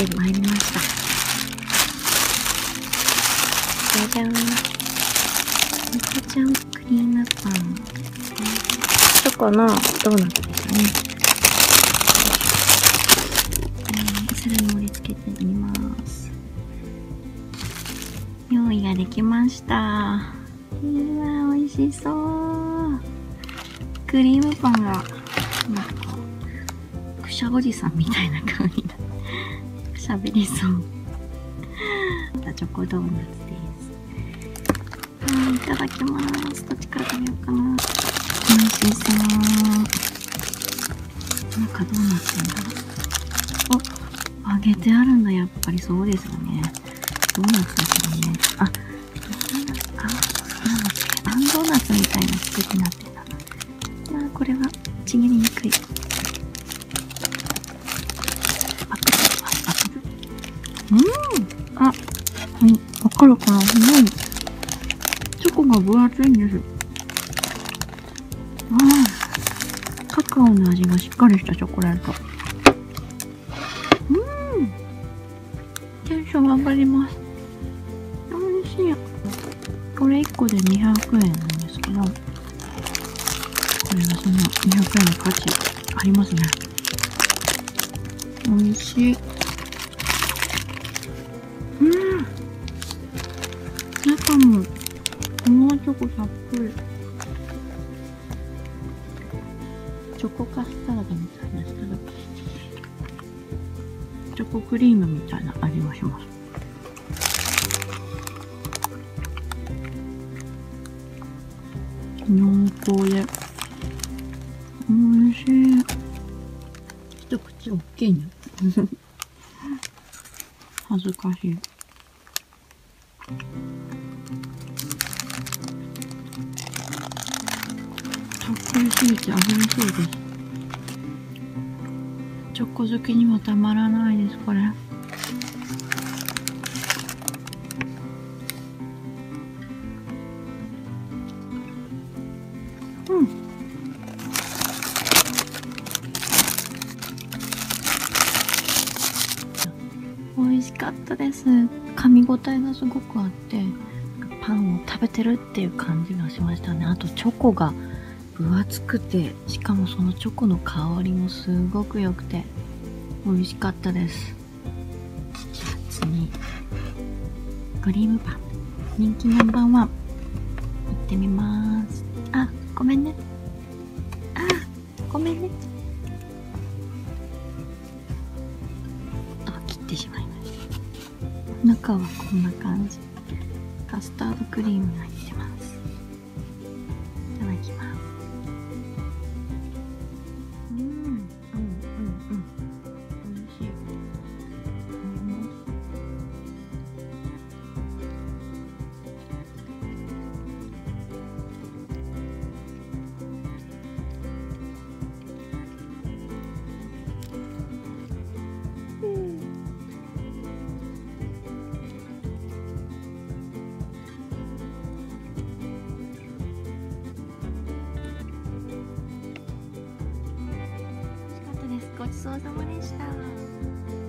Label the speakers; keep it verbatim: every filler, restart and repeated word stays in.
Speaker 1: てまいりました。じゃじゃん。猫ちゃんクリームパン。チョコのドーナツですね。お皿に盛り付けてみます。用意ができました。うわ、美味しそう。クリームパンが、なんか、くしゃおじさんみたいな顔になって、喋りそう。チョコドーナツです。はい、いただきます。どっちから食べようかな。美味しそう。中どうなってんだろう。お、揚げてあるんだ。やっぱりそうですよね。ドーナツですよね。あ、ドーナツ、あ、なんだっけ。あんドーナツみたいな作りになってんだ。あ、これはちぎりにくい。パクッとパクッ。うん。あ、うん、わかるかな。うん。チョコが分厚いんです。ああ、カカオの味がしっかりしたチョコレート。うん。テンション上がります。美味しい。これいっこでにひゃくえんなんですけど、これがそのにひゃくえんの価値ありますね。美味しい。うん。中も生チョコたっぷり。チョコカスタードみたいなですけど、チョコクリームみたいな味がします。濃厚で美味しい。一口大きいね。恥ずかしい。たっぷりすぎてあふれそうです。チョコ好きにはたまらないです、これ。うん。美味しかったです。噛み応えがすごくあって、パンを食べてるっていう感じがしましたね。あとチョコが分厚くて、しかもそのチョコの香りもすごく良くて美味しかったです。じゃあ次、クリームパン人気ナンバーワンいってみます。あ、ごめんね。あ、ごめんね。あ、切ってしまいました。中はこんな感じ。カスタードクリームが入ってます。いただきます。うん、うん、うん、うん。美味しい。ごちそうさまでした。